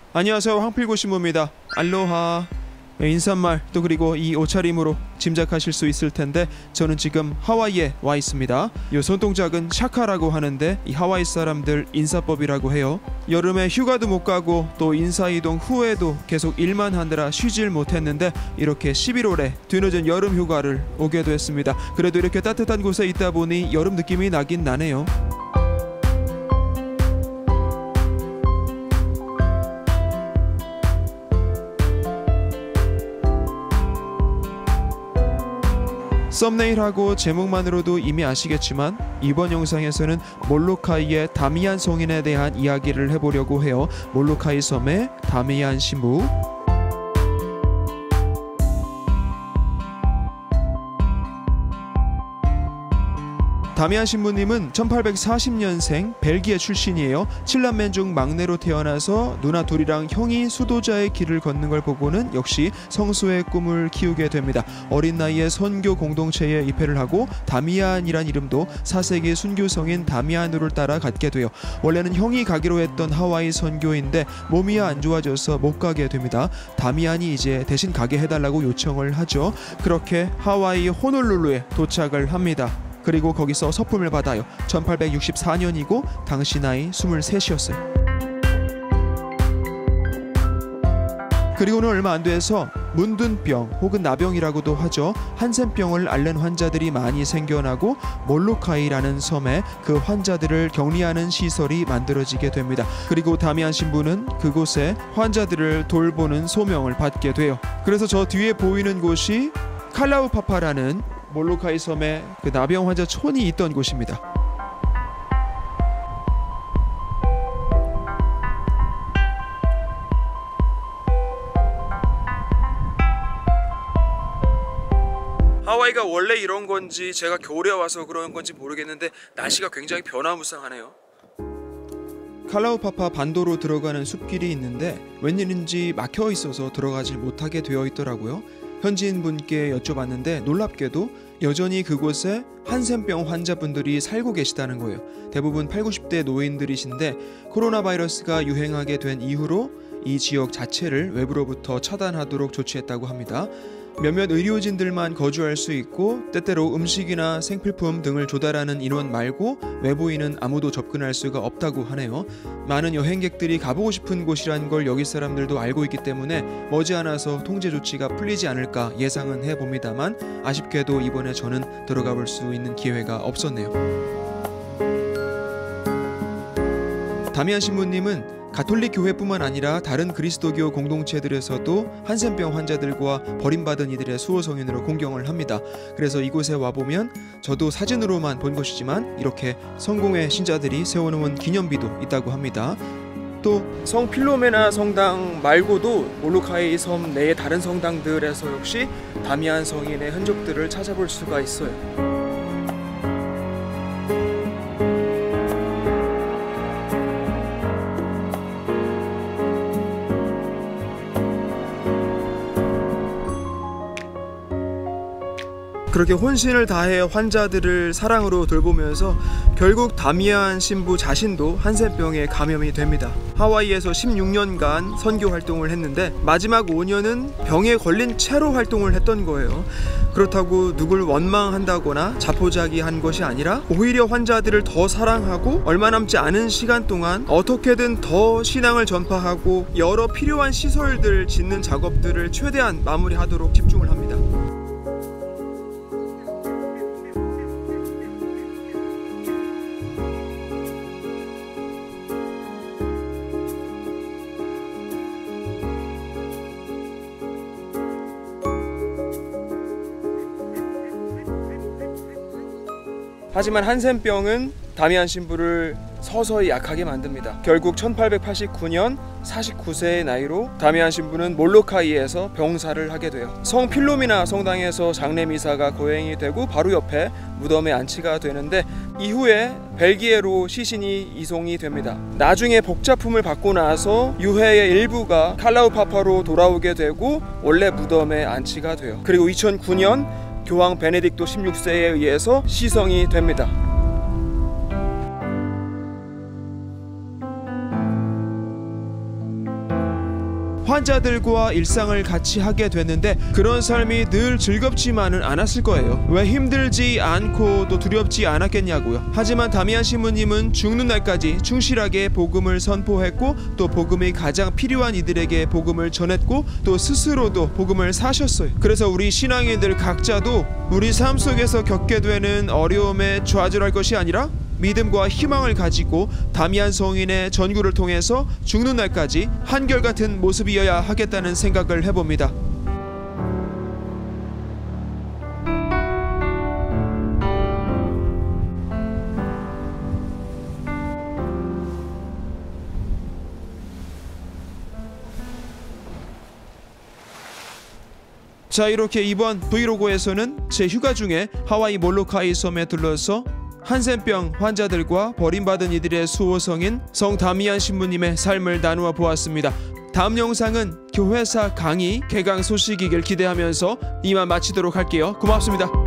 안녕하세요, 황필고 신부입니다. 알로하. 인사말 또 그리고 이 옷차림으로 짐작하실 수 있을 텐데 저는 지금 하와이에 와 있습니다. 이 손동작은 샤카라고 하는데 이 하와이 사람들 인사법이라고 해요. 여름에 휴가도 못 가고 또 인사이동 후에도 계속 일만 하느라 쉬질 못했는데 이렇게 11월에 뒤늦은 여름 휴가를 오게 됐습니다. 그래도 이렇게 따뜻한 곳에 있다 보니 여름 느낌이 나긴 나네요. 썸네일하고 제목만으로도 이미 아시겠지만 이번 영상에서는 몰로카이의 다미안 성인에 대한 이야기를 해보려고 해요. 몰로카이 섬의 다미안 신부. 다미안 신부님은 1840년생 벨기에 출신이에요. 7남매 중 막내로 태어나서 누나 둘이랑 형이 수도자의 길을 걷는 걸 보고는 역시 성소의 꿈을 키우게 됩니다. 어린 나이에 선교 공동체에 입회를 하고 다미안이란 이름도 4세기 순교성인 다미안으로 따라 갖게 돼요. 원래는 형이 가기로 했던 하와이 선교인데 몸이 안 좋아져서 못 가게 됩니다. 다미안이 이제 대신 가게 해달라고 요청을 하죠. 그렇게 하와이 호놀룰루에 도착을 합니다. 그리고 거기서 서품을 받아요. 1864년이고 당시 나이 23이었어요. 그리고는 얼마 안 돼서 문둔병 혹은 나병이라고도 하죠. 한센병을 앓는 환자들이 많이 생겨나고 몰로카이라는 섬에 그 환자들을 격리하는 시설이 만들어지게 됩니다. 그리고 다미안 신부는 그곳에 환자들을 돌보는 소명을 받게 돼요. 그래서 저 뒤에 보이는 곳이 칼라우파파라는 몰로카이 섬에 그 나병 환자 촌이 있던 곳입니다. 하와이가 원래 이런 건지 제가 겨울에 와서 그런 건지 모르겠는데 날씨가 굉장히 변화무쌍하네요. 칼라우파파 반도로 들어가는 숲길이 있는데 웬일인지 막혀 있어서 들어가질 못하게 되어 있더라고요. 현지인 분께 여쭤봤는데 놀랍게도 여전히 그곳에 한센병 환자분들이 살고 계시다는 거예요. 대부분 80, 90대 노인들이신데 코로나 바이러스가 유행하게 된 이후로 이 지역 자체를 외부로부터 차단하도록 조치했다고 합니다. 몇몇 의료진들만 거주할 수 있고 때때로 음식이나 생필품 등을 조달하는 인원 말고 외부인은 아무도 접근할 수가 없다고 하네요. 많은 여행객들이 가보고 싶은 곳이란 걸 여기 사람들도 알고 있기 때문에 머지않아서 통제 조치가 풀리지 않을까 예상은 해봅니다만 아쉽게도 이번에 저는 들어가 볼 수 있는 기회가 없었네요. 다미안 신부님은 가톨릭 교회뿐만 아니라 다른 그리스도교 공동체들에서도 한센병 환자들과 버림받은 이들의 수호성인으로 공경을 합니다. 그래서 이곳에 와보면 저도 사진으로만 본 것이지만 이렇게 성공의 신자들이 세워놓은 기념비도 있다고 합니다. 또 성 필로메나 성당 말고도 몰로카이 섬 내의 다른 성당들에서 역시 다미안 성인의 흔적들을 찾아볼 수가 있어요. 그렇게 혼신을 다해 환자들을 사랑으로 돌보면서 결국 다미안 신부 자신도 한센병에 감염이 됩니다. 하와이에서 16년간 선교 활동을 했는데 마지막 5년은 병에 걸린 채로 활동을 했던 거예요. 그렇다고 누굴 원망한다거나 자포자기한 것이 아니라 오히려 환자들을 더 사랑하고 얼마 남지 않은 시간 동안 어떻게든 더 신앙을 전파하고 여러 필요한 시설들 짓는 작업들을 최대한 마무리하도록 집중을 합니다. 하지만 한센병은 다미안 신부를 서서히 약하게 만듭니다. 결국 1889년 49세의 나이로 다미안 신부는 몰로카이에서 병사를 하게 돼요. 성 필로미나 성당에서 장례미사가 거행이 되고 바로 옆에 무덤에 안치가 되는데 이후에 벨기에로 시신이 이송이 됩니다. 나중에 복자품을 받고 나서 유해의 일부가 칼라우파파로 돌아오게 되고 원래 무덤에 안치가 돼요. 그리고 2009년 교황 베네딕토 16세에 의해서 시성이 됩니다. 환자들과 일상을 같이 하게 됐는데 그런 삶이 늘 즐겁지만은 않았을 거예요. 왜 힘들지 않고 또 두렵지 않았겠냐고요. 하지만 다미안 신부님은 죽는 날까지 충실하게 복음을 선포했고 또 복음이 가장 필요한 이들에게 복음을 전했고 또 스스로도 복음을 사셨어요. 그래서 우리 신앙인들 각자도 우리 삶 속에서 겪게 되는 어려움에 좌절할 것이 아니라 믿음과 희망을 가지고 다미안 성인의 전구를 통해서 죽는 날까지 한결같은 모습이어야 하겠다는 생각을 해봅니다. 자, 이렇게 이번 브이로그에서는 제 휴가 중에 하와이 몰로카이 섬에 들러서 한센병 환자들과 버림받은 이들의 수호성인 성 다미안 신부님의 삶을 나누어 보았습니다. 다음 영상은 교회사 강의 개강 소식이길 기대하면서 이만 마치도록 할게요. 고맙습니다.